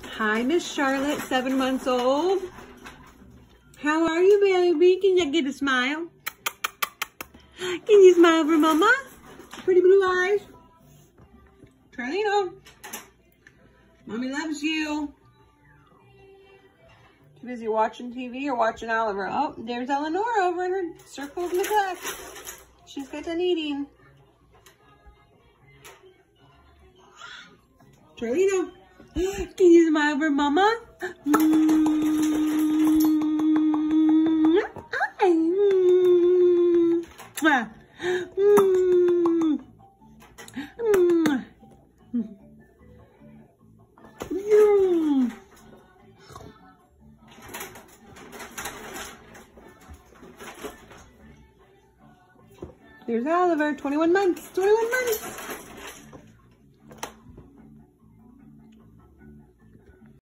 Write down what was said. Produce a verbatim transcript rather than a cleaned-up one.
Hi, Miss Charlotte, seven months old. How are you, baby? Can you get a smile? Can you smile for Mama? Pretty blue eyes. Charlene, Mommy loves you. Too busy watching T V or watching Oliver. Oh, there's Eleanor over in her circle of neglect. She's got done eating. Charlene, can you smile for Mama? Mm-hmm. Hi. Mm-hmm. Mm-hmm. There's Oliver, twenty-one months, twenty-one months.